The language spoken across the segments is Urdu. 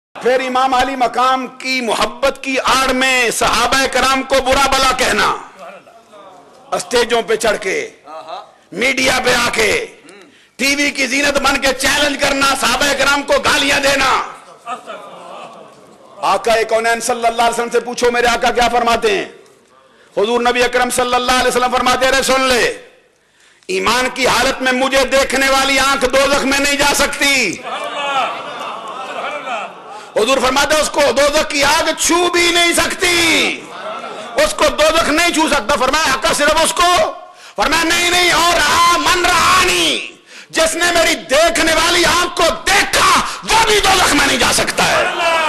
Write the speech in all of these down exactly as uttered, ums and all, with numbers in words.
پھر امام علی مقام کی محبت کی آڑ میں صحابہ کرام کو برا بلا کہنا، اسٹیجوں پہ چڑھ کے، میڈیا پہ آ کے، ٹی وی کی زینت بن کے چیلنج کرنا، صحابہ کرام کو گالیاں دینا۔ آقا کونین صلی اللہ علیہ وسلم سے پوچھو میرے آقا کیا فرماتے ہیں؟ حضور نبی اکرم صلی اللہ علیہ وسلم فرماتے رہے سن لے، ایمان کی حالت میں مجھے دیکھنے والی آنکھ دوزخ میں نہیں جا سکتی۔ حضور فرماتے ہیں اس کو دوزخ کی آگ چھو بھی نہیں سکتی، اس کو دوزخ نہیں چھو سکتا۔ فرمایا حقا صرف اس کو؟ فرمایا نہیں نہیں، اور رہا من رہانی، جس نے میری دیکھنے والی آنکھ کو دیکھا وہ بھی دوزخ میں نہیں جا سکتا ہے۔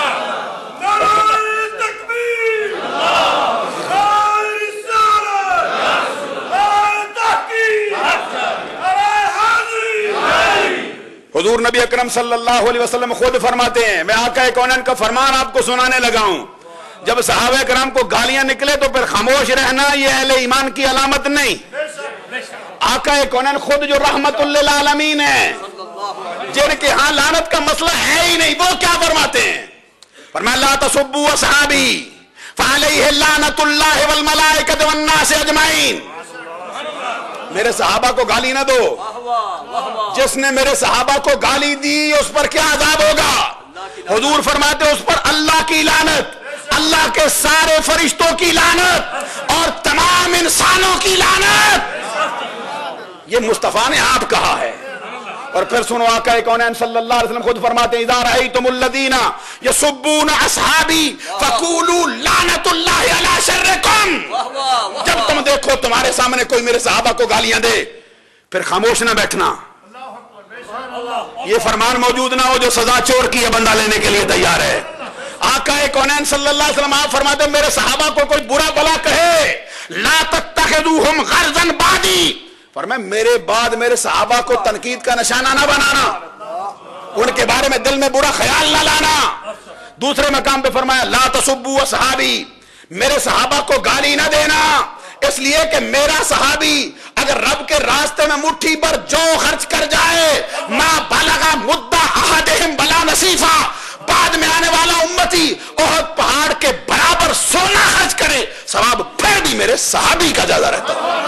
حضور نبی اکرم صلی اللہ علیہ وسلم خود فرماتے ہیں، میں آقا کونین کا فرمان آپ کو سنانے لگا ہوں، جب صحابہ کرام کو گالیاں نکلے تو پھر خاموش رہنا یہ اہل ایمان کی علامت نہیں۔ آقا کونین خود جو رحمت للعالمین ہیں، جن کے ہاں لعنت کا مسئلہ ہے ہی نہیں، وہ کیا فرماتے ہیں؟ فرمایا لا تسبوا اصحابی فعلیہ لعنت اللہ والملائکۃ والناس اجمعین۔ میرے صحابہ کو گالی نہ دو، جس نے میرے صحابہ کو گالی دی اس پر کیا عذاب ہوگا؟ حضور فرماتے اس پر اللہ کی لعنت، اللہ کے سارے فرشتوں کی لعنت اور تمام انسانوں کی لعنت۔ یہ مصطفیٰ نے آپ کہا ہے۔ اور پھر سنو آقا کونین صلی اللہ علیہ وسلم خود فرماتے ہیں اذا رأیتم الذین یسبون اصحابی فقولوا لعنت اللہ علی شرکم۔ جب تم دیکھو تمہارے سامنے کوئی میرے صحابہ کو گالیاں دے پھر خاموش نہ بیٹھنا، یہ فرمان موجود نہ ہو جو سزا چور کی ہے بندہ لینے کے لیے تیار ہے۔ آقا کونین صلی اللہ علیہ وسلم آپ فرماتے ہیں میرے صحابہ کو کوئی برا بلا کہے لا تتخذوہم غرضا بعدی، فرمایا میرے بعد میرے صحابہ کو تنقید کا نشانہ نہ بنانا، ان کے بارے میں دل میں برا خیال نہ لانا۔ دوسرے مقام پہ فرمایا لا تسبوا اصحابی، میرے صحابہ کو گالی نہ دینا، اس لیے کہ میرا صحابی اگر رب کے راستے میں مٹھی پر جو خرچ کر جائے ما بلغ مد احدہم بلا نصیفہ، بعد میں آنے والا امتی احد پہاڑ کے برابر سونا خرچ کرے ثواب پھر بھی میرے صحابی کا زیادہ رہتا ہے۔